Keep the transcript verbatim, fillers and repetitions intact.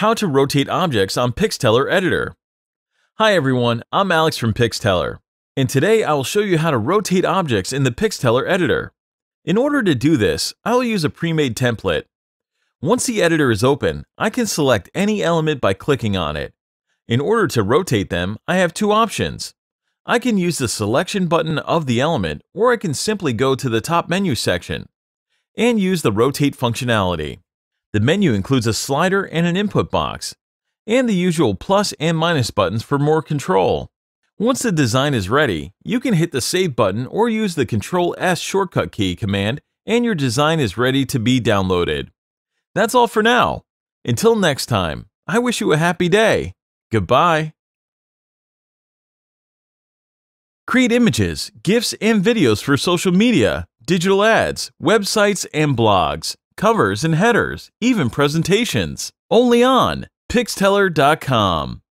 How to rotate objects on PixTeller editor. Hi everyone, I'm Alex from PixTeller, and today I will show you how to rotate objects in the PixTeller editor. In order to do this, I will use a pre-made template. Once the editor is open, I can select any element by clicking on it. In order to rotate them, I have two options. I can use the selection button of the element, or I can simply go to the top menu section and use the rotate functionality. The menu includes a slider and an input box, and the usual plus and minus buttons for more control. Once the design is ready, you can hit the Save button or use the control S shortcut key command, and your design is ready to be downloaded. That's all for now. Until next time, I wish you a happy day. Goodbye. Create images, GIFs, and videos for social media, digital ads, websites, and blogs, covers and headers, even presentations. Only on Pixteller dot com.